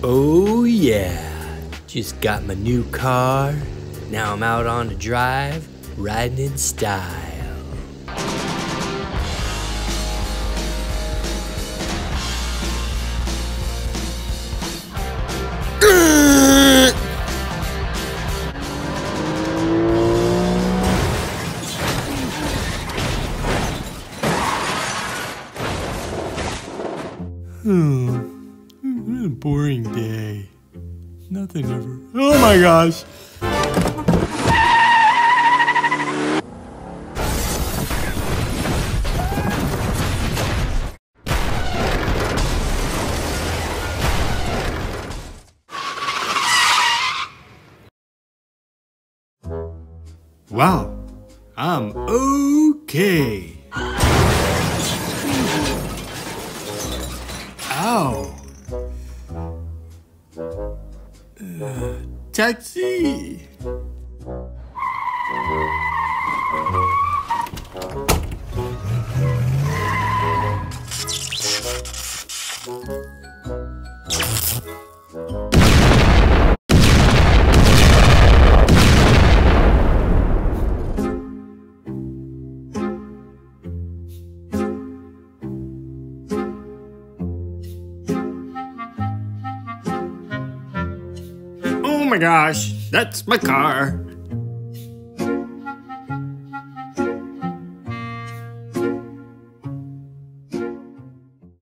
Oh yeah, just got my new car. Now I'm out on the drive, riding in style. What a boring day. Nothing ever. Oh my gosh! Wow, I'm okay. Ow. Taxi. Oh my gosh, that's my car.